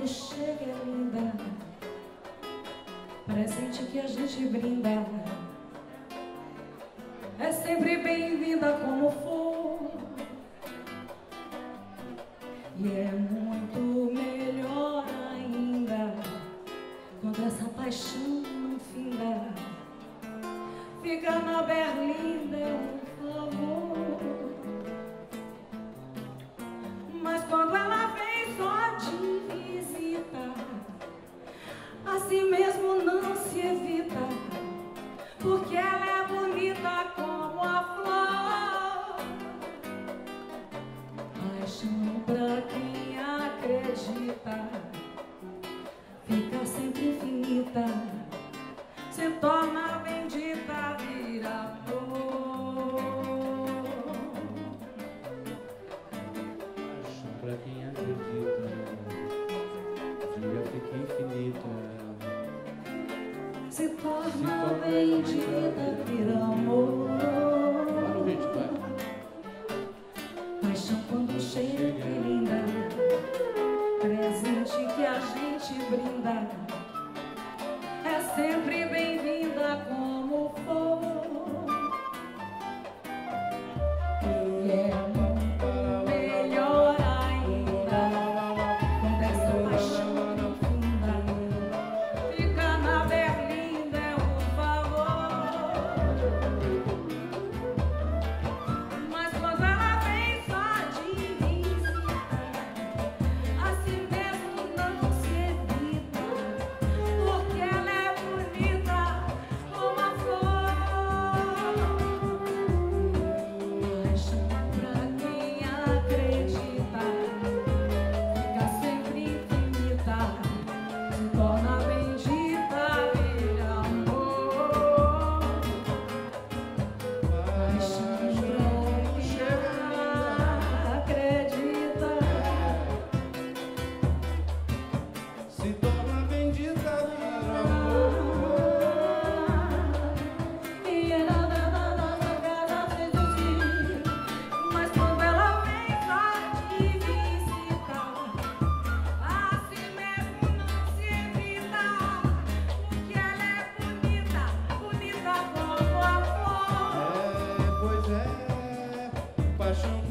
chega é linda, presente que a gente brinda, é sempre bem-vinda como for. E é muito melhor ainda quando essa paixão não finda. Fica na berlinda é um favor, mas quando ela vem só de visita, assim mesmo não se evita, porque ela é bonita como a flor. Paixão pra quem acredita fica sempre infinita, se torna bendita, vira amor. Paixão pra quem acredita fica infinita, se torna bendita, vira amor. Paixão quando chega é linda, presente que a gente brinda, é sempre bem-vinda como for. E é muito melhor ainda quando essa paixão não finda. Fica na berlinda é um favor, mas quando ela vem só de visita, assim mesmo não se evita, porque ela é bonita como a flor. Paixão pra quem acredita fica sempre infinita, se torna bendita, vira amor. Paixão pra quem acredita se torna bendita, vira amor. e é nada da nossa casa seduzir, mas quando ela vem só de visita, assim mesmo não se evita, porque ela é bonita, bonita como a flor. Pois é, paixão